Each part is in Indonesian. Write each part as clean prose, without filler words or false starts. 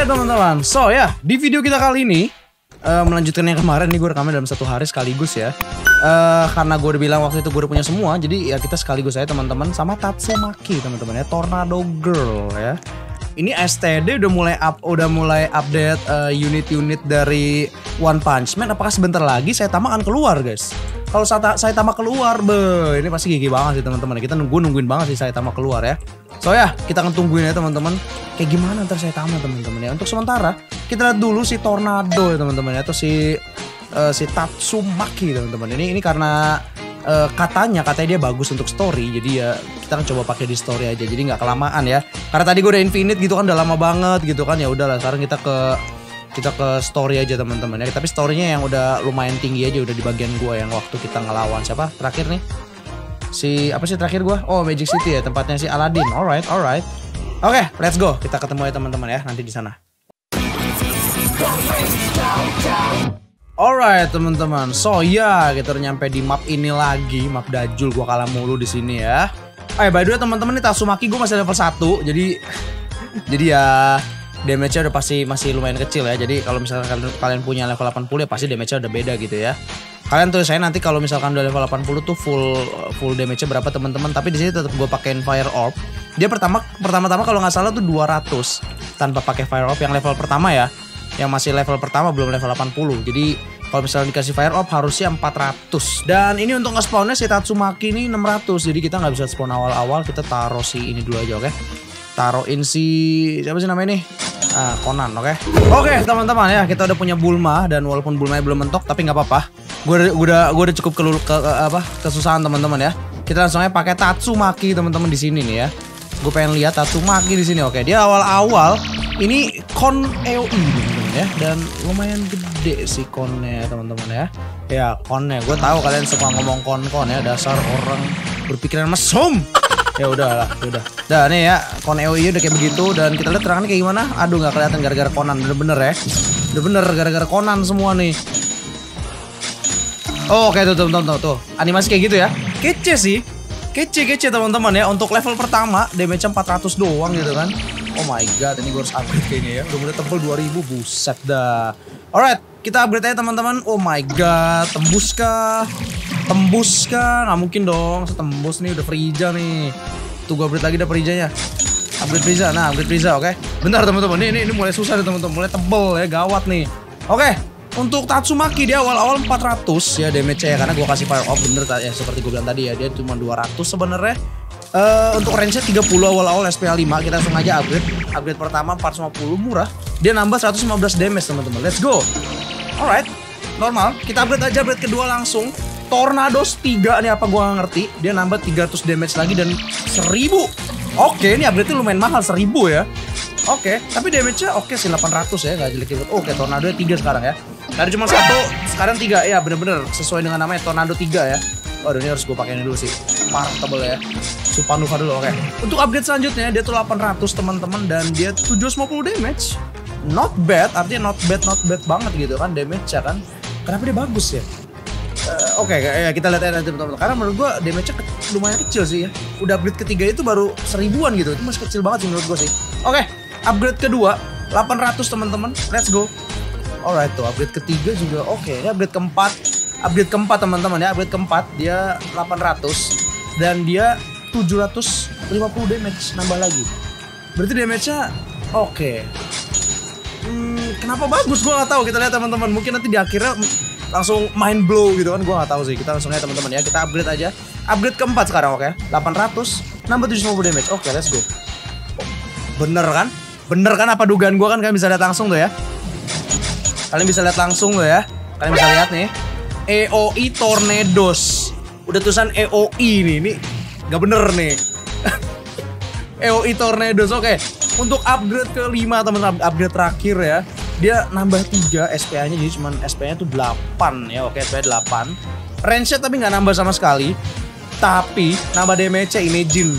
Alright teman-teman, so ya di video kita kali ini melanjutkan yang kemarin nih, gue rekamnya dalam satu hari sekaligus ya. Karena gue udah bilang waktu itu gue udah punya semua, jadi ya kita sekaligus aja teman-teman sama Tatsumaki teman-teman ya, Tornado Girl ya. Ini STD udah mulai update unit-unit dari One Punch Man. Apakah sebentar lagi Saitama akan keluar guys? Kalau Saitama keluar, ini pasti gigi banget sih teman-teman. Kita nungguin banget sih Saitama keluar ya. So ya, kita akan tungguin ya teman-teman. Kayak gimana ntar Saitama teman-teman ya. Untuk sementara, kita lihat dulu si Tornado ya teman-teman ya. Atau si Tatsumaki teman-teman. Ini karena katanya dia bagus untuk story. Jadi ya kita akan coba pakai di story aja. Jadi nggak kelamaan ya. Karena tadi gue udah infinite gitu kan, udah lama banget gitu kan. Ya udahlah, sekarang kita ke story aja teman-teman ya. Tapi storynya yang udah lumayan tinggi aja, udah di bagian gue yang waktu kita ngelawan siapa terakhir nih, apa sih terakhir gue? Oh, Magic City ya, tempatnya si Aladdin. Alright. Oke, let's go. Kita ketemu ya teman-teman ya nanti di sana. Alright teman-teman, so ya kita udah nyampe di map ini lagi, map Dajul. Gue kalah mulu di sini ya. By the way teman-teman, nih Tatsumaki gue masih level 1, jadi ya damage-nya udah pasti masih lumayan kecil ya. Jadi kalau misalkan kalian punya level 80 ya pasti damage-nya udah beda gitu ya. Kalian tuh saya nanti kalau misalkan udah level 80 tuh full damage-nya berapa teman-teman. Tapi di sini tetap gue pakein Fire Orb. Dia pertama-tama kalau nggak salah tuh 200 tanpa pakai Fire Orb yang level pertama ya. Yang masih level pertama belum level 80. Jadi kalau misalnya dikasih Fire Orb harusnya 400. Dan ini untuk nge-spawnnya si Tatsumaki ini 600. Jadi kita nggak bisa spawn awal-awal. Kita taruh si ini dulu aja, oke? Taruhin si siapa sih namanya nih? Conan, oke? Oke teman-teman ya, kita udah punya Bulma. Dan walaupun Bulmanya belum mentok, tapi nggak apa-apa. Gue udah cukup kesusahan teman-teman ya. Kita langsung aja pakai Tatsumaki teman-teman di sini nih ya. Gue pengen lihat Tatsumaki di sini. Oke, dia awal-awal ini kon EOI teman-teman ya, dan lumayan gede sih konnya teman-teman ya. Ya konnya, gue tahu kalian suka ngomong kon ya, dasar orang berpikiran mesum. Ya udahlah, udah. Dah nih ya, kon EOI udah kayak begitu, dan kita lihat terangannya kayak gimana. Aduh, nggak kelihatan gara-gara Conan, bener-bener ya. Bener-bener gara-gara Conan semua nih. Oh, oke tuh. Animasi kayak gitu ya. Kece sih. Kece teman-teman ya. Untuk level pertama damage-nya 400 doang gitu kan. Oh my god, ini gue harus upgrade kayaknya ya. Udah mulai tebel 2000, buset dah. Alright, kita upgrade aja teman-teman. Oh my god, tembus kah? Nggak mungkin dong, setembus nih, udah Frieza nih. Tuh gue upgrade lagi dah Frieza-nya. Upgrade Frieza, upgrade Frieza, oke. Bentar teman-teman, ini mulai susah nih teman-teman, mulai tebel ya, gawat nih. Oke, untuk Tatsumaki dia awal-awal 400 ya damage-nya ya, karena gue kasih Fire Orb bener ya, seperti gue bilang tadi ya, dia cuma 200 sebenarnya. Untuk range-nya 30 awal-awal SPA 5, kita langsung aja upgrade pertama 450 murah, dia nambah 115 damage teman-teman. Let's go. Alright, normal. Kita upgrade kedua langsung. Tornados 3 nih, apa gua gak ngerti. Dia nambah 300 damage lagi dan 1000. Oke, ini upgrade-nya lumayan mahal, 1000 ya. Oke, tapi damage-nya oke sih 800 ya, gak jelek banget. Oke, Tornado 3 sekarang ya. Tadi cuma 1, sekarang 3. Ya bener-bener sesuai dengan namanya, Tornado 3 ya. Waduh, ini harus gue pakein dulu sih. Marketable ya. Supanuva dulu, oke. Untuk upgrade selanjutnya dia tuh 800 teman-teman, dan dia 750 damage. Not bad, artinya not bad banget gitu kan damage-nya kan. Kenapa dia bagus ya? Oke, ya kita lihat aja teman-teman. Karena menurut gue damage-nya lumayan kecil sih ya. Udah upgrade ketiga itu baru 1000-an gitu. Itu masih kecil banget sih menurut gue sih. Oke, upgrade kedua 800 teman-teman. Let's go. Alright tuh, upgrade ketiga juga oke. Ini upgrade keempat teman-teman ya. Upgrade keempat dia 800 dan dia 750 damage nambah lagi. Berarti damage-nya oke. Kenapa bagus gue nggak tahu. Kita lihat teman-teman. Mungkin nanti di akhirnya langsung mind blow gitu kan, gue nggak tahu sih. Kita langsung aja teman-teman ya, kita upgrade aja. Upgrade keempat sekarang, oke. 800 nambah 750 damage. Oke, let's go. Bener kan apa dugaan gue kan? Kalian bisa lihat langsung tuh ya. Kalian bisa lihat nih, EOI Tornados. Udah tulisan EOI nih, ini nggak bener nih. EOI Tornados, oke. Untuk upgrade kelima teman-teman, upgrade terakhir ya. Dia nambah 3 SPA-nya, jadi cuman SPA-nya tuh 8 ya. Oke, SPA 8. Range-nya tapi nggak nambah sama sekali. Tapi nambah damage-nya, imagine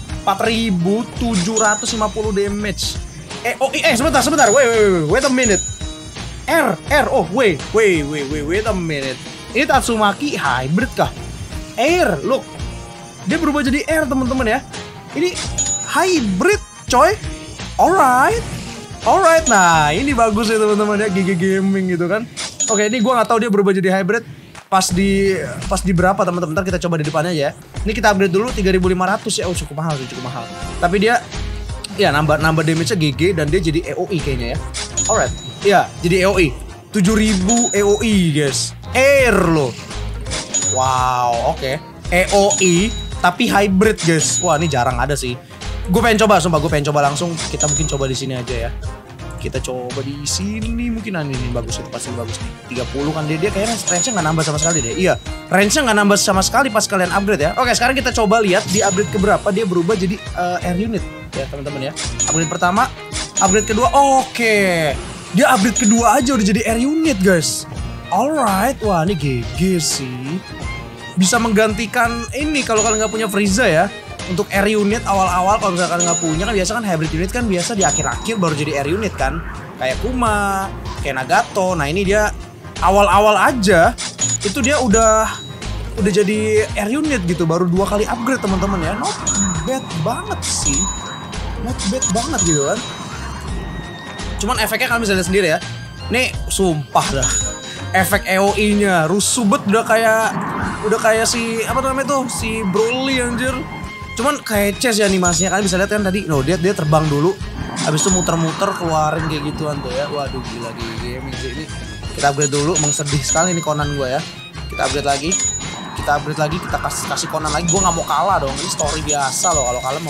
4750 damage. Sebentar. Wait a minute. Oh, wait a minute. Ini Tatsumaki hybrid kah? Air, look. Dia berubah jadi air teman-teman ya. Ini hybrid, coy. Alright. Alright, nah ini bagus ya teman-teman ya, GG Gaming gitu kan. Oke, ini gue nggak tahu dia berubah jadi hybrid pas di berapa teman-teman. Ntar kita coba di depannya aja ya. Ini kita upgrade dulu 3.500 ya. Oh cukup mahal sih, cukup mahal. Tapi dia ya nambah damage-nya GG dan dia jadi EOE kayaknya ya. Alright, ya jadi EOE 7.000 EOE guys. Air loh. Wow, oke. EOE tapi hybrid guys. Wah ini jarang ada sih. Gue pengen coba, sumpah gue pengen coba langsung. Kita mungkin coba di sini aja ya. Kita coba di sini mungkin ini bagus, itu pasti bagus nih. 30 kan dia kayaknya range-nya nggak nambah sama sekali deh. Iya, range-nya nggak nambah sama sekali pas kalian upgrade ya. Oke, sekarang kita coba lihat di upgrade keberapa dia berubah jadi air unit ya teman-teman ya. Upgrade pertama, upgrade kedua. Oke. Dia upgrade kedua aja udah jadi air unit guys. Alright, wah ini GG sih. Bisa menggantikan ini kalau kalian nggak punya Frieza ya. Untuk air unit awal-awal kalau misalkan nggak punya kan biasa kan hybrid unit kan biasa di akhir-akhir baru jadi air unit kan. Kayak Kuma, kayak Nagato. Nah ini dia awal-awal aja itu dia udah jadi air unit gitu. Baru 2 kali upgrade teman-teman ya. Not bad banget sih. Not bad banget gitu kan. Cuman efeknya kalian bisa lihat sendiri ya. Nih sumpah dah. Efek EOE-nya rusuh bet udah kayak si apa namanya tuh si Broly anjir. Cuman kayak chess ya animasinya, kalian bisa lihat kan tadi. No, dia terbang dulu. Habis itu muter-muter keluarin kayak gituan tuh ya. Waduh gila gaming sih ini. Kita upgrade dulu, emang sedih sekali nih Conan gue ya. Kita upgrade lagi. Kita kasih Conan lagi. Gue nggak mau kalah dong. Ini story biasa loh. Kalau kalah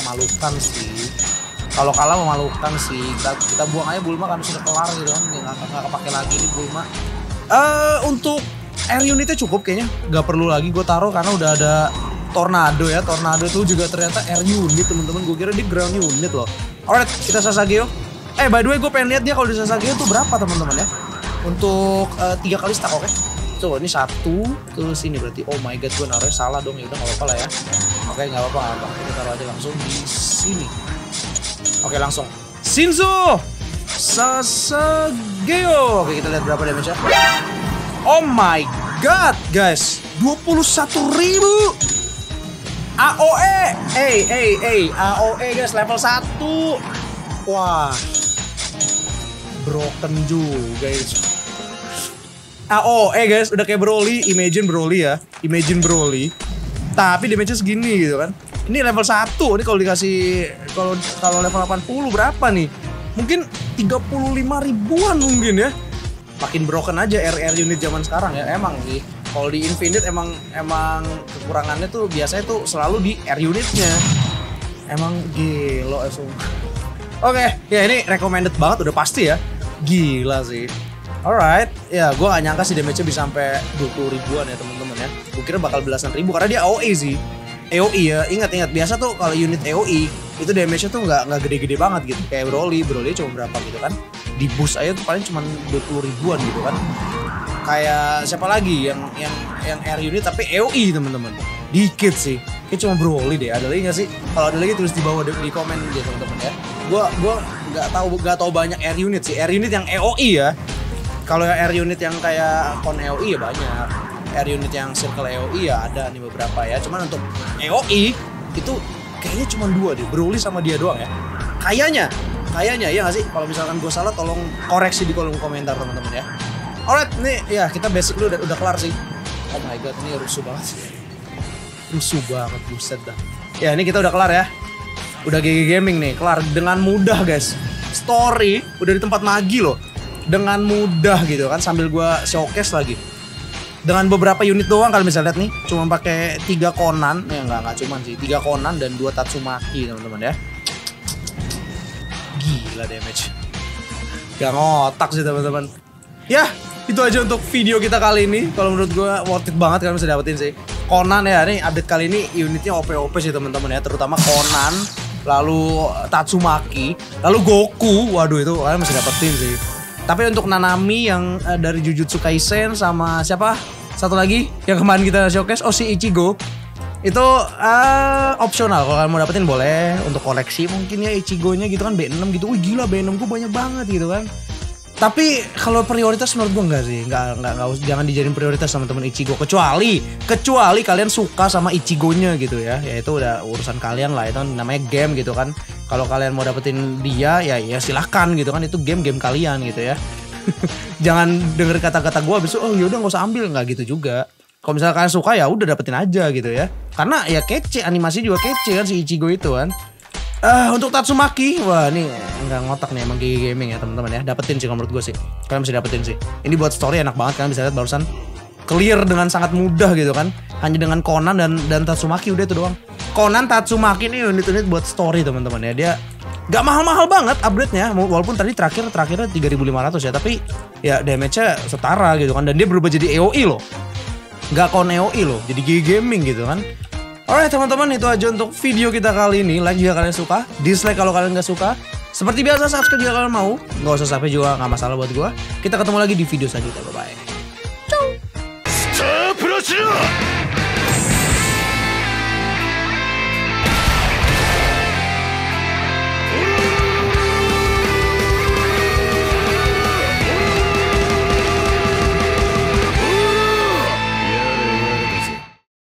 memalukan sih. Kita buang aja Bulma kan sudah kelar gitu kan. Nggak kepake lagi nih Bulma. Untuk air unitnya cukup kayaknya. Nggak perlu lagi gue taruh karena udah ada Tornado ya. Tornado itu juga ternyata air unit teman-teman. Gue kira di ground unit loh. Alright, kita Sasageo. By the way gue pengen lihat dia kalau di Sasageo tuh berapa teman-teman ya. Untuk 3 kali stack, oke. Coba ini 1 ke sini berarti. Oh my god, gue naruhnya salah dong. Ya udah enggak apa-apa lah ya. Oke, enggak apa-apa. Kita taruh aja langsung di sini. Oke, langsung. Shinzo Sasageo. Oke, kita lihat berapa damage-nya. Oh my god, guys. 21.000. AOE, AOE guys level 1. Wah, broken juga guys. AOE guys, udah kayak Broly, Imagine Broly ya, Imagine Broly. Tapi damage-nya segini gitu kan. Ini level 1, ini kalau dikasih kalau level 80 berapa nih? Mungkin 35 ribuan mungkin ya. Makin broken aja RR unit zaman sekarang ya, emang sih. Kalau di Infinite emang kekurangannya tuh biasanya tuh selalu di air unitnya. Emang gila ya. Oke, ya ini recommended banget udah pasti ya. Gila sih. Alright, ya gue gak nyangka sih damage-nya bisa sampai 20 ribuan ya teman-teman ya. Gue kira bakal belasan ribu karena dia AOE sih. AOE ya, ingat biasa tuh kalau unit AOE itu damage-nya tuh nggak gede-gede banget gitu. Kayak Broly cuma berapa gitu kan. Di boost aja tuh paling cuma 20 ribuan gitu kan. Kayak siapa lagi yang air unit tapi EOE teman-teman. Dikit sih. Kayak cuma Broly deh. Ada lagi nggak sih? Kalau ada lagi tulis di bawah di komen aja teman-teman ya. Gua nggak tahu banyak air unit sih. Air unit yang EOE ya. Kalau air unit yang kayak Con EOE ya banyak. Air unit yang Circle EOE ya ada nih beberapa ya. Cuman untuk EOE itu kayaknya cuma 2 deh. Broly sama dia doang ya. Kayaknya ya nggak sih? Kalau misalkan gue salah tolong koreksi di kolom komentar teman-teman ya. Alright, nih ya kita basic dulu udah kelar sih. Oh my god, ini rusuh banget sih. Rusuh banget, buset dah. Ya ini kita udah kelar ya. Udah GG Gaming nih, kelar dengan mudah guys. Story udah di tempat Magi loh. Dengan mudah gitu kan, sambil gua showcase lagi. Dengan beberapa unit doang kalian bisa lihat nih. Cuma pakai 3 Conan, ya enggak cuman sih. 3 Conan dan 2 Tatsumaki teman-teman ya. Gila damage. Gak ngotak sih teman-teman. Ya, itu aja untuk video kita kali ini. Kalau menurut gue worth it banget kalian bisa dapetin sih. Conan ya, nih update kali ini unitnya OP sih teman-teman ya. Terutama Conan, lalu Tatsumaki, lalu Goku. Waduh itu kalian bisa dapetin sih. Tapi untuk Nanami yang dari Jujutsu Kaisen sama siapa? Satu lagi yang kemarin kita showcase, si Ichigo. Itu opsional, kalau kalian mau dapetin boleh. Untuk koleksi mungkin ya Ichigo-nya gitu kan B6 gitu. Wih gila B6 gue banyak banget gitu kan. Tapi kalau prioritas menurut gue enggak sih, jangan dijadiin prioritas sama teman Ichigo, kecuali kalian suka sama Ichigonya gitu ya itu udah urusan kalian lah, itu kan namanya game gitu kan. Kalau kalian mau dapetin dia ya silahkan gitu kan, itu game kalian gitu ya. Jangan denger kata-kata gue abis itu oh yaudah nggak usah ambil, nggak gitu juga. Kalau misalnya kalian suka ya udah dapetin aja gitu ya, karena ya kece, animasi juga kece kan si Ichigo itu kan. Untuk Tatsumaki, wah ini nggak ngotak nih emang GG Gaming ya teman-teman ya. Dapetin sih kalau menurut gue sih. Kalian bisa dapetin sih. Ini buat story enak banget, kalian bisa lihat barusan clear dengan sangat mudah gitu kan. Hanya dengan Conan dan Tatsumaki udah itu doang. Conan, Tatsumaki nih unit-unit buat story teman-teman ya. Dia nggak mahal-mahal banget upgrade-nya, walaupun tadi terakhirnya 3.500 ya, tapi ya damage-nya setara gitu kan. Dan dia berubah jadi AOE loh. Nggak kon AOE loh, jadi GG Gaming gitu kan. Alright teman-teman, itu aja untuk video kita kali ini. Like jika kalian suka, dislike kalau kalian nggak suka. Seperti biasa, subscribe jika kalian mau. Nggak usah sampai juga, nggak masalah buat gue. Kita ketemu lagi di video selanjutnya. Bye-bye. Ciao.